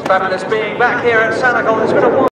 Fabulous being back here at Sandokan. It's been a while.